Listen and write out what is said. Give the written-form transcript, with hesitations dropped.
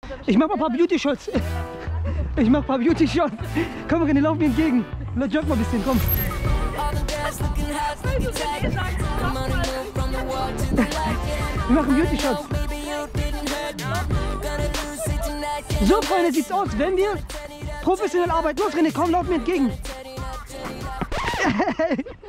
Ich mach mal ein paar Beauty-Shots. Ich mach ein paar Beauty-Shots. Komm, René, lauf mir entgegen. Jog mal ein bisschen, komm. Wir machen Beauty-Shots. So, Freunde, sieht's aus, wenn wir professionell arbeiten. Los, René, komm, lauf mir entgegen.